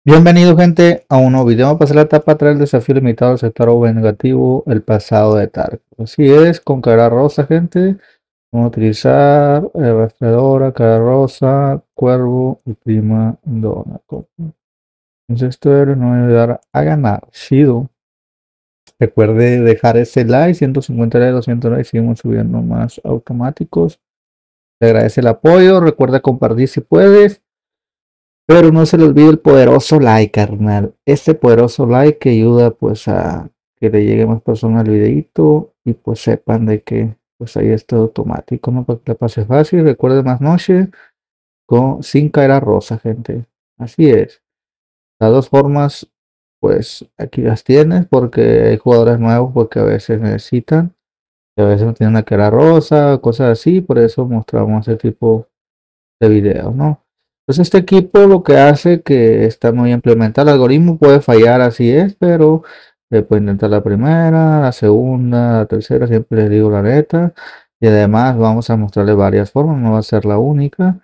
Bienvenido gente a un nuevo video. Vamos a pasar la etapa 3 del desafío limitado al sector O negativo, el pasado de Tark. Así es, con cara rosa gente. Vamos a utilizar rastreadora, cara rosa, cuervo y prima dona. Entonces esto nos va a ayudar a ganar. Chido. Recuerde dejar ese like, 150 likes, 200 likes, seguimos subiendo más automáticos. Te agradece el apoyo, recuerda compartir si puedes. Pero no se le olvide el poderoso like, carnal. Este poderoso like que ayuda pues a que le llegue más personas al videito y pues sepan de que pues ahí está automático, ¿no? Para que le pase fácil. Recuerde más noche sin caer a rosa, gente. Así es. Las dos formas pues aquí las tienes porque hay jugadores nuevos porque a veces necesitan y a veces no tienen una cara rosa, cosas así. Por eso mostramos ese tipo de videos, ¿no? Pues este equipo lo que hace que está muy implementado. El algoritmo puede fallar, así es, pero puede intentar la primera, la segunda, la tercera, siempre les digo la neta. Y además vamos a mostrarle varias formas, no va a ser la única.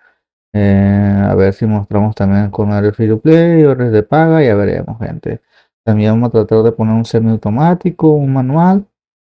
A ver si mostramos también con el free to play, horas de paga, ya veremos, gente. También vamos a tratar de poner un semiautomático, un manual,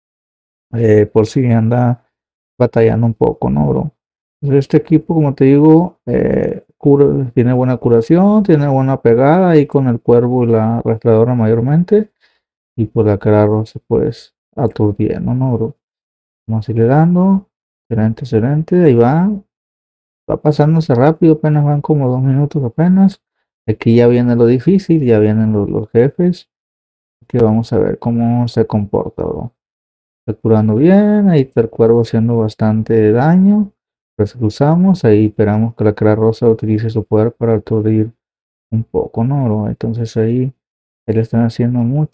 por si anda batallando un poco, ¿no, bro? Este equipo, como te digo, tiene buena curación, tiene buena pegada ahí con el cuervo y la rastreadora mayormente. Y por la cara rosa, pues aturdiendo, ¿no, bro? Vamos a seguir dando. Excelente, excelente. Ahí va pasándose rápido, apenas van como 2 minutos apenas. Aquí ya viene lo difícil, ya vienen los jefes. Que vamos a ver cómo se comporta, bro. Está curando bien, ahí está el cuervo haciendo bastante daño. Pues cruzamos, ahí esperamos que la cara rosa utilice su poder para aturdir un poco, ¿no, bro? Entonces ahí le están haciendo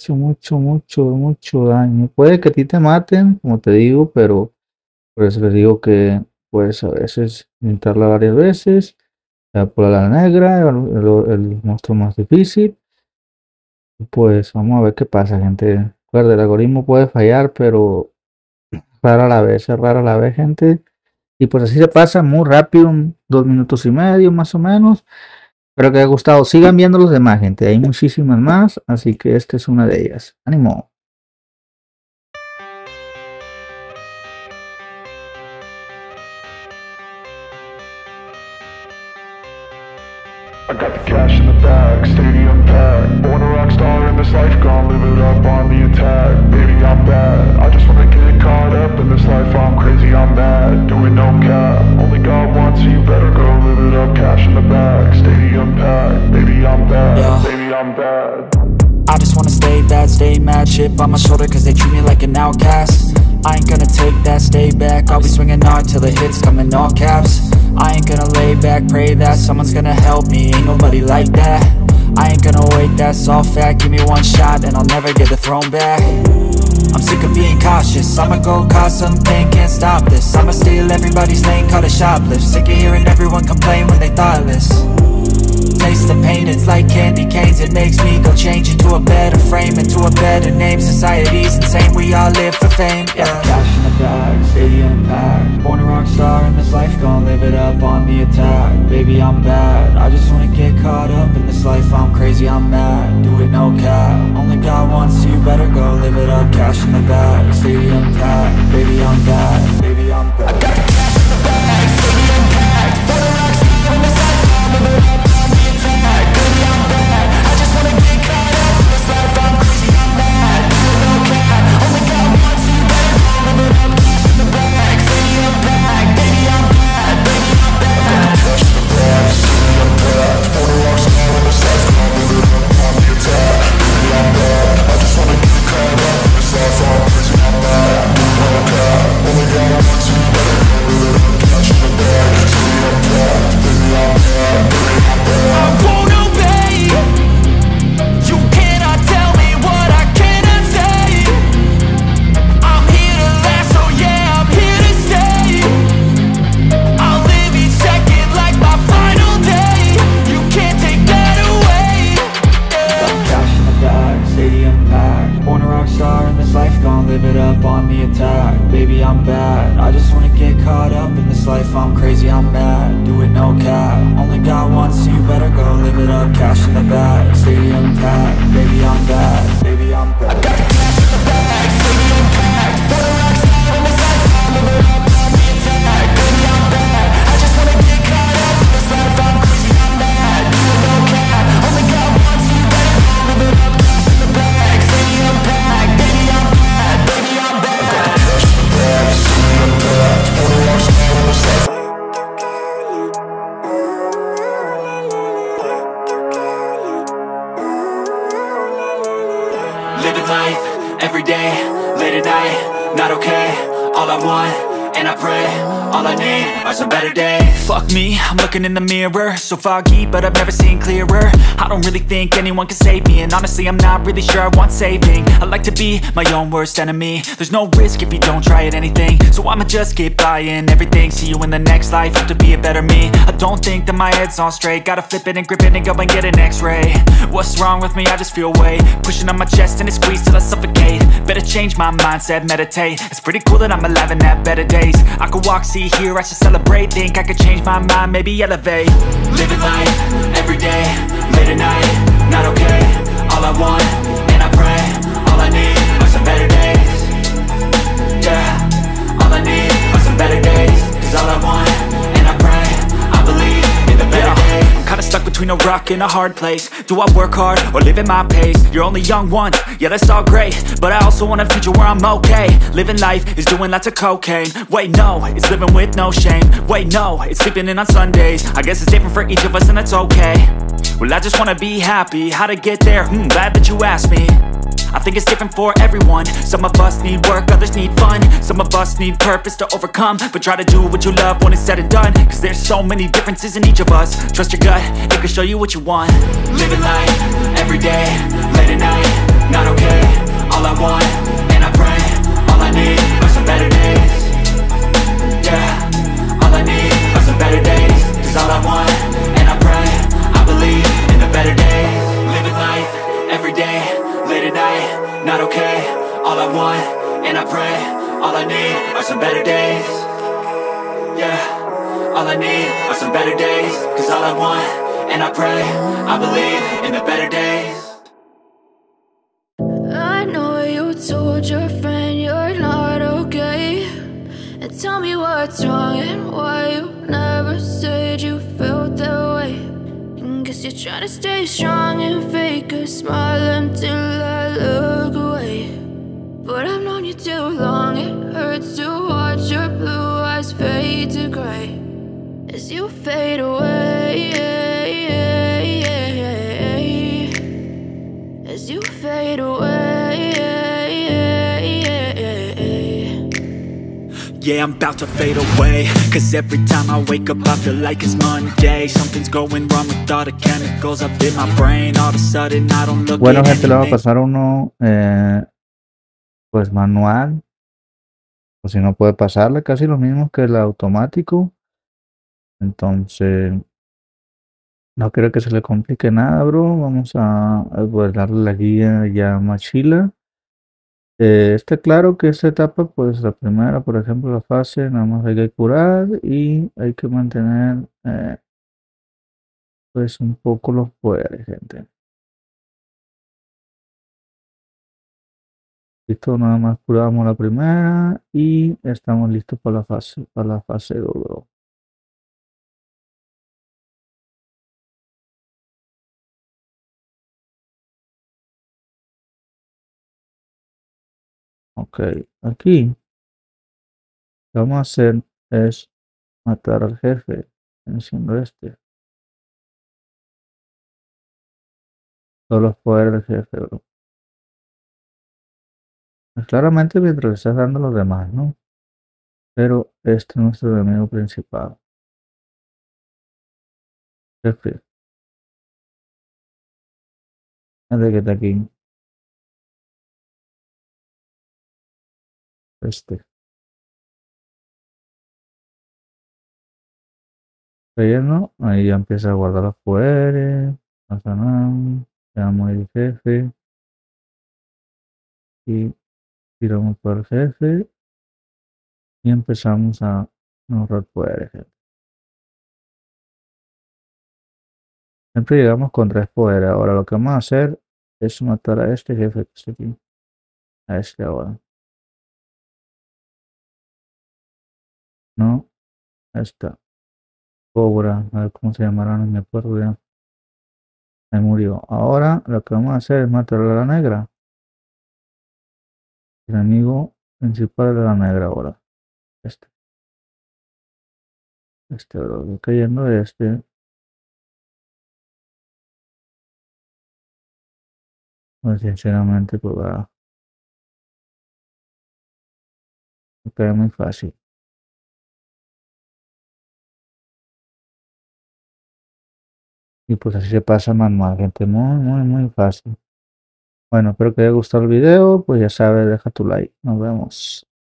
mucho daño. Puede que a ti te maten, como te digo, pero por eso les digo que puedes a veces intentarla varias veces. Por la negra, el monstruo más difícil. Pues vamos a ver qué pasa, gente. Recuerda, el algoritmo puede fallar, pero rara la vez, es rara la vez, gente. Y pues así se pasa muy rápido, 2 minutos y medio más o menos. Espero que haya gustado. Sigan viendo los demás, gente. Hay muchísimas más, así que esta es una de ellas. ¡Ánimo! I got the cash in the bag, stadium packed. Born a rock star in this life, gonna live it up on the attack. Baby, I'm bad, I just wanna get caught up in this life. I'm crazy, I'm mad, doing no cap. Only God wants you, better go live it up. Cash in the bag, stadium packed. Baby, I'm bad, yeah. Baby, I'm bad. I just wanna stay bad, stay mad. Chip on my shoulder cause they treat me like an outcast. I ain't gonna take that, stay back. I'll be swinging hard till the hits come in all caps. I ain't gonna lay back, pray that someone's gonna help me. Ain't nobody like that. I ain't gonna wait, that's all fact. Give me one shot and I'll never get the throne back. I'm sick of being cautious, I'ma go cause some pain, can't stop this. I'ma steal everybody's lane, call it shoplift. Sick of hearing everyone complain when they thoughtless. Taste the pain, it's like candy canes. It makes me go change into a better frame, into a better name. Society's insane, we all live for fame, yeah. Cash in the bag, stadium packed. Born a rock star in this life, gonna live it up on the attack. Baby, I'm bad, I just wanna get caught up in this life. I'm crazy, I'm mad, do it no cap. Only God wants you, better go live it up. Cash in the bag, stadium packed. Baby, I'm bad, baby, I'm bad. I got the cash in the bag, stadium packed. Born a rock star in this life, gonna live it up. Only God this life, I'm crazy, I'm mad. Do it no cap, only got one, so you better go live it up. Cash in the bag, stadium packed. Baby, I'm bad, baby, I'm bad. I got cash in the bag, stadium packed. Put a rock star on the side, live it up, on the attack. Baby, I'm bad, I just wanna get caught up in this life, I'm crazy, I'm mad. Do it no cap, only got one, so you better go live it up. Cash in the bag, stadium packed. Baby, I'm bad, baby, I'm bad. I got cash in the bag, stadium packed. Put a rock star on the side. Living life, everyday, late at night, not okay. All I want, and I pray, all I need are some better days. Fuck me, I'm looking in the mirror, so foggy, but I've never seen clearer. I don't really think anyone can save me, and honestly I'm not really sure I want saving. I like to be my own worst enemy. There's no risk if you don't try at anything, so I'ma just keep buying everything. See you in the next life, have to be a better me. I don't think that my head's on straight, gotta flip it and grip it and go and get an x-ray. What's wrong with me? I just feel weight pushing on my chest and it squeezes till I suffocate. Better change my mindset, meditate. It's pretty cool that I'm alive and have better days. I could walk, see, hear, I should celebrate. Think I could change my mind, maybe elevate. Living life, everyday, late at night, not okay. All I want, and I pray, all I need are some better days. Yeah, all I need are some better days. Cause all I want, and I pray, I believe in the better days. I'm kinda stuck between a rock and a hard place. Do I work hard or live at my pace? You're only young once, yeah that's all great, but I also want a future where I'm okay. Living life is doing lots of cocaine. Wait no, it's living with no shame. Wait no, it's sleeping in on Sundays. I guess it's different for each of us and that's okay. Well I just wanna be happy, how to get there? Glad that you asked me. I think it's different for everyone. Some of us need work, others need fun. Some of us need purpose to overcome. But try to do what you love when it's said and done. Cause there's so many differences in each of us. Trust your gut, it can show you what you want. Living life, everyday, late at night, not okay. All I want, and I pray, all I need are some better days. Yeah, all I need are some better days. Cause all I want, and I pray, I believe in the better days. Living life, everyday, late at night, not okay. All I want, and I pray, all I need are some better days. Yeah, all I need are some better days. Cause all I want, and I pray, I believe in the better days. I know you told your friend you're not okay, and tell me what's wrong and why you never said you felt that way. And guess you're trying to stay strong and fake a smile until I look away. But I've known you too long, it hurts to watch your blue eyes fade to gray as you fade away, as you fade away. Yeah, I'm about to fade away. Cause every time I wake up I feel like it's Monday. Something's going wrong with all the chemicals up in my brain. All of a sudden I don't look Bueno, at gente, le voy a anything. pasar uno pues manual. O si no puede pasarle casi lo mismo que el automático. Entonces, no quiero que se le complique nada, bro. Vamos a pues, darle la guía ya más chila. Está claro que esta etapa, pues la primera, por ejemplo, la fase, nada más hay que curar y hay que mantener pues un poco los poderes, gente. Listo, nada más curamos la primera y estamos listos para la fase 2, bro. Ok, aquí lo que vamos a hacer es matar al jefe, siendo este. Todos los poderes del jefe, bro. Pues claramente mientras le estás dando a los demás, ¿no? Pero este es nuestro enemigo principal. Jefe. Antes que está aquí. Este. Relleno. Ahí ya empieza a guardar los poderes. No pasa nada. Le damos el jefe. Y tiramos por el jefe. Y empezamos a No roll poderes, gente. Siempre llegamos con 3 poderes. Ahora lo que vamos a hacer es matar a este jefe que está aquí. A este ahora. No, esta. Cobra. A ver cómo se llamará, no me acuerdo ya. Me murió. Ahora lo que vamos a hacer es matar a la negra. El enemigo principal de la negra ahora. Este. Este, bro. Estoy cayendo de este. Pues sinceramente, pues va. Me cae muy fácil. Y pues así se pasa manual, gente. Muy fácil. Bueno, espero que te haya gustado el video. Pues ya sabes, deja tu like. Nos vemos.